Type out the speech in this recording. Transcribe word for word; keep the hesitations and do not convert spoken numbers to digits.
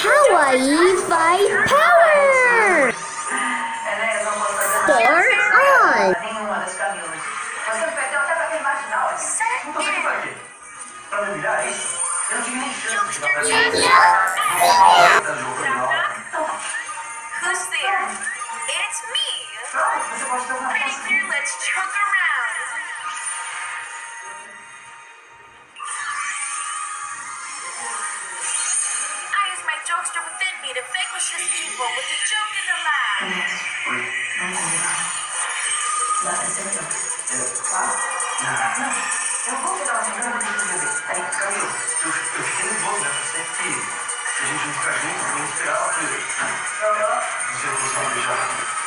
Hawaii by Power! Store on! Nenhuma das caminhões. Você perdeu até pra aquele marginal. Não tô saindo pra quê? Pra mergulhar, é isso? Eu não tive nem chance de dar pra mim. Who's there? It's me! Claro, você pode ter uma Pretty chance. clear, let's joke around! I use my jokester within me to vanquish this evil with the joke in the laugh! Oi, vamos combinar. Dá pra ser melhor. Claro? Não, não. Eu vou pegar uma melhor pra você beber. Aí, Camilo, eu, eu fiquei nervoso, né? Pensei que se a gente não ficar junto, eu vou esperar ela primeiro. Não, não. Você fosse uma beijar.